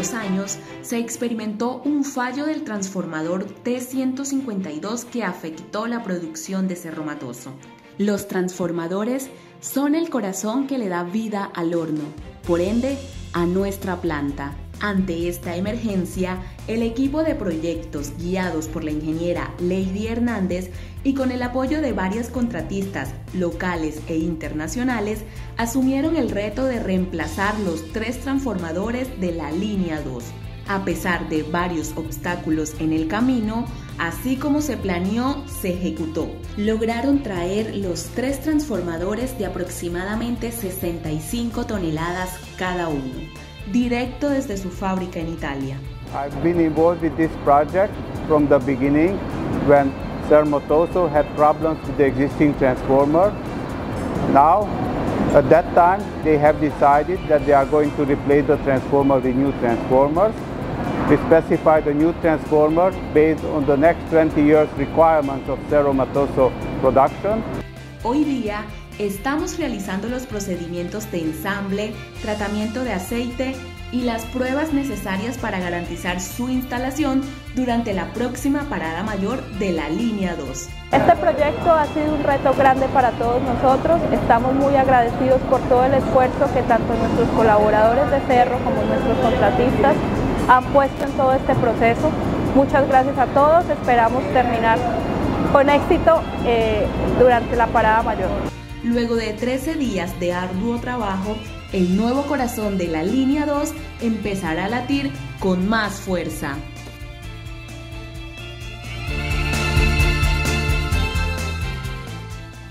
2 años se experimentó un fallo del transformador T152 que afectó la producción de Cerro Matoso. Los transformadores son el corazón que le da vida al horno, por ende, a nuestra planta. Ante esta emergencia, el equipo de proyectos, guiados por la ingeniera Lady Hernández y con el apoyo de varias contratistas locales e internacionales, asumieron el reto de reemplazar los 3 transformadores de la línea 2. A pesar de varios obstáculos en el camino, así como se planeó, se ejecutó. Lograron traer los 3 transformadores de aproximadamente 65 toneladas cada uno, directo desde su fábrica en Italia. I've been involved with this project from the beginning when Cerro Matoso had problems with the existing transformer. Now, at that time, they have decided that they are going to replace the transformer with new transformers. We specify the new transformer based on the next 20 years requirements of Cerro Matoso production. Hoy día estamos realizando los procedimientos de ensamble, tratamiento de aceite y las pruebas necesarias para garantizar su instalación durante la próxima parada mayor de la línea 2. Este proyecto ha sido un reto grande para todos nosotros. Estamos muy agradecidos por todo el esfuerzo que tanto nuestros colaboradores de Cerro como nuestros contratistas han puesto en todo este proceso. Muchas gracias a todos. Esperamos terminar con éxito durante la parada mayor. Luego de 13 días de arduo trabajo, el nuevo corazón de la línea 2 empezará a latir con más fuerza.